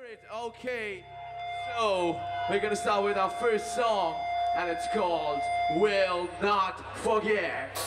it. Okay, so we're gonna start with our first song, and it's called Will Not Forget.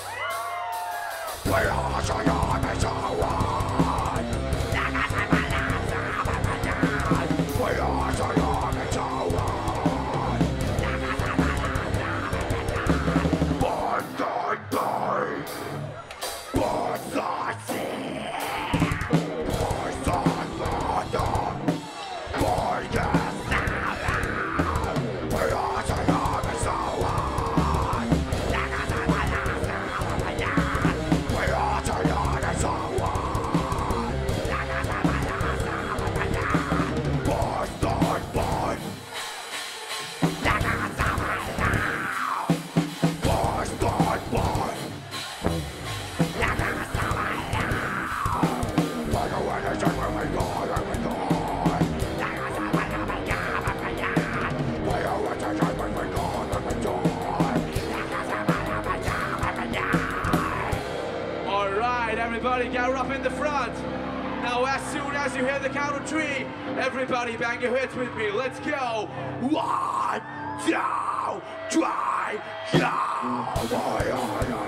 Everybody gather up in the front. Now as soon as you hear the count of three, everybody bang your heads with me. Let's go. 1, 2, 3, go.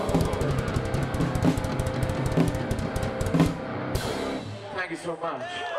Thank you so much.